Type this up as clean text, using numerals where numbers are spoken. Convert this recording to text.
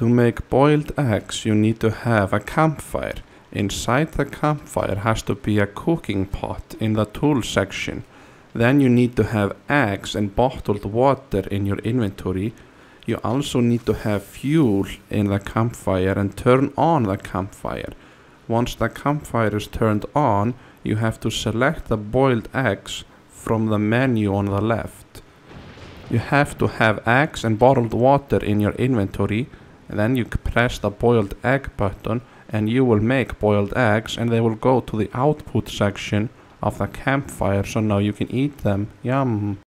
To make boiled eggs, you need to have a campfire. Inside the campfire has to be a cooking pot in the tool section. Then you need to have eggs and bottled water in your inventory. You also need to have fuel in the campfire and turn on the campfire. Once the campfire is turned on, you have to select the boiled eggs from the menu on the left. You have to have eggs and bottled water in your inventory. Then you press the boiled egg button and you will make boiled eggs, and they will go to the output section of the campfire, so now you can eat them. Yum!